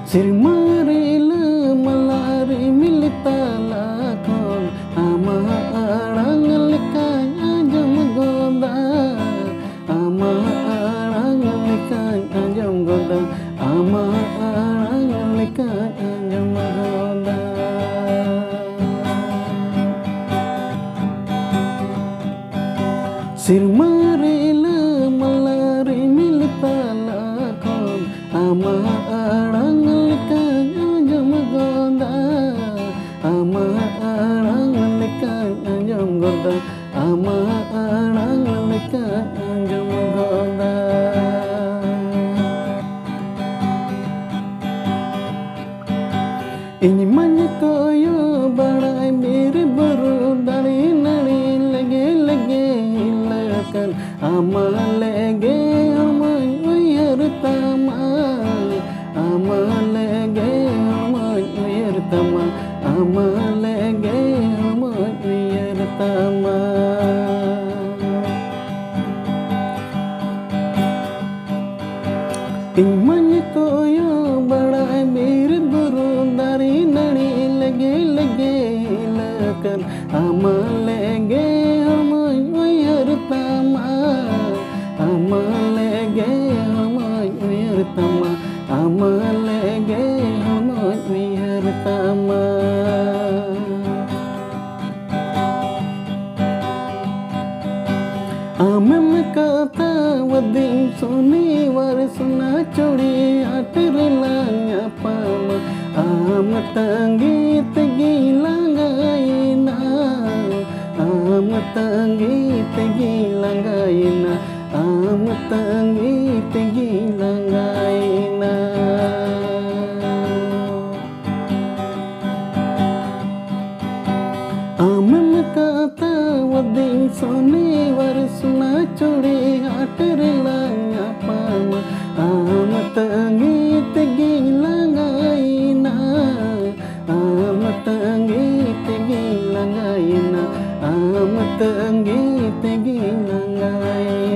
Sirmarila malari militalakon ama arang likai ajam goda ama arang likai ajam goda ama arang likai ajam goda. Sirmarila malari militalakon ama arang likai ajam goda ama arang likai ajam goda ama arang likai ajam goda. Ini manyakoyo barai mirip baru dari nari lege hilakan ama lege amai uyar tama ama lege amai uyar tama ama lege amai uyar tama. Ini koyo barai mirip burung dari nari lege hilakan ama lege amai uyar tama ama lege amai uyar tama ama lege amai uyar tama. Amem kata wading suni warisna curi atirlanya pama am tangi tegi langaina am tangi tegi langaina am tangi tegi langaina. Amem kata wading suni warisna curi atirlanya pama am tangi tegi langaina am tangi tegi langaina am tangi tegi langaina.